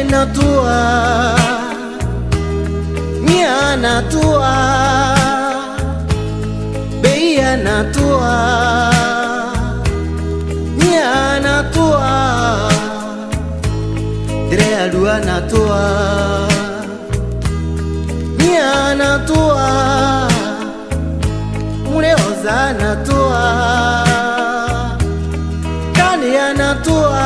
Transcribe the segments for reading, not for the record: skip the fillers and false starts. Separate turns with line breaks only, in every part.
natua Nya natua Beia natua Nya natua Drea dua natua Nya natua Mune oza natua Kania natua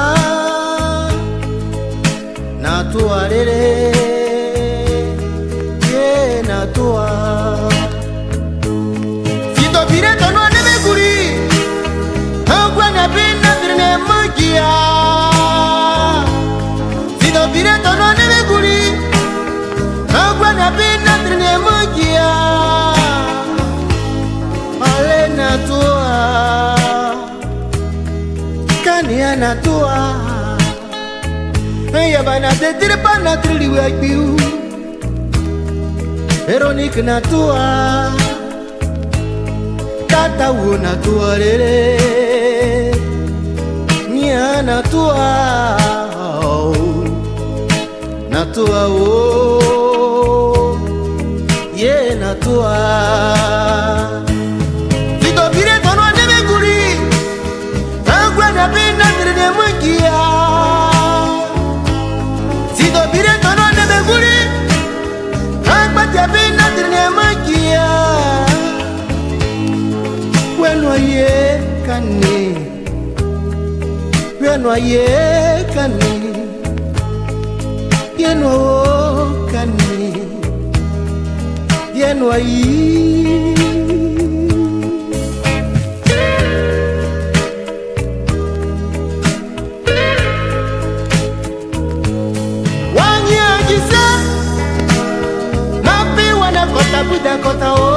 Natua lele Ye natua Sito pire tono nebe guri Hangwa na pina trene magia Sito pire tono nebe guri Hangwa na pina trene magia Ale natua Kania natua Ya bana te tripa na trili wakiu Veronique natua Tata wo natua lele Nya natua Natua wo Ye natua Sito pire tono nebe guri Agwa na pina trene magia Ye kani Ye no kani Ye no yi Wanya jisa Mapi wana kota buda kota o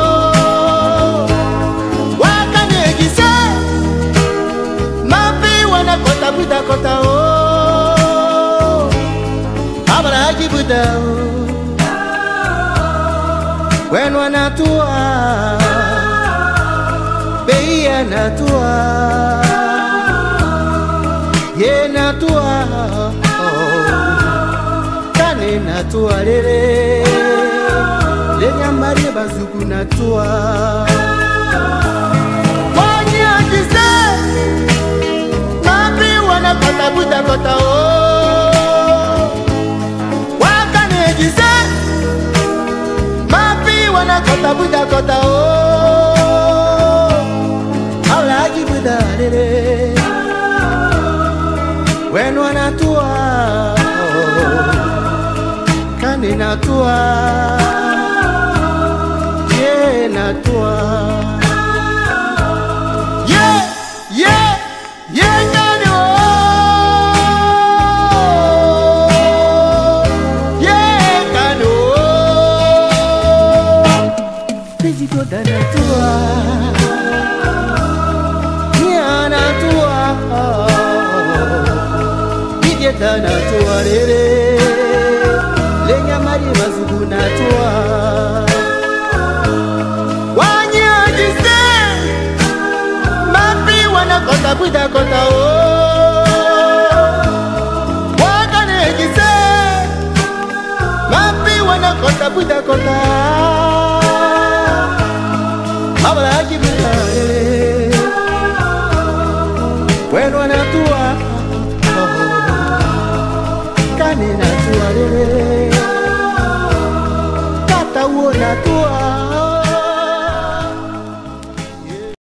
Buda kota o Abra aji buda o When wana tua Beia natua Ye natua Kane natua lele Lenya mari bazuku natua Wanya jise Kota buda kota o Wakane jise Mapi wana kota buda kota o Aulaji buda lele When wana tua Kane natua Ye natua Dana tua lele Lenya mari mazugu na tua Wanya jise Mapi wana kota buda kota o Wakane jise Mapi wana kota buda kota Abla aji buda lele Bueno